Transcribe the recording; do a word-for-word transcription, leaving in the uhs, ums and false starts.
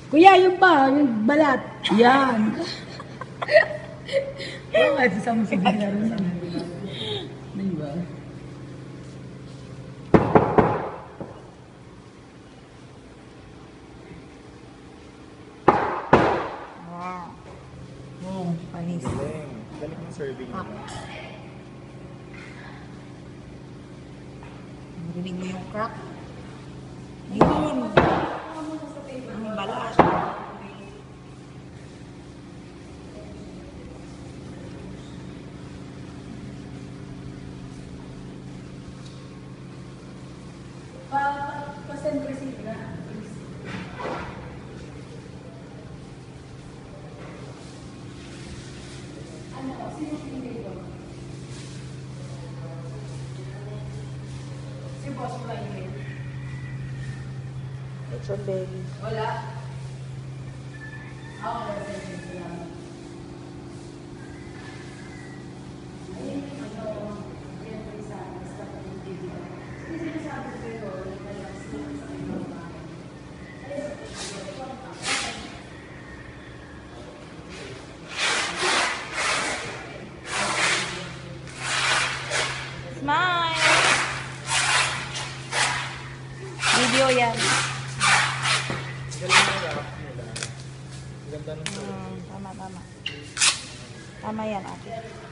Kuya, yung pa, yung balat. Yan. Bakit? Isama sa bigla rin lang. Diba? Wow. Oh, panis. Galing. Galing yung serving Ah. nila. Marinig mo yung crack? Yun. Ang balat. Pa-send receipt na. Ano? Sino pinili ko? Si boss mo lang yun. It's your belly. Wala. Ako na send sila. Ayun, ano, yan po isa, basta po yung video. Hindi sinasabi ko ito, kaya sa kanya ba? Smile! Video yan. Galing yung rap nila. Ganda ng serving. Hmm, tama, tama. Tama yan, ate.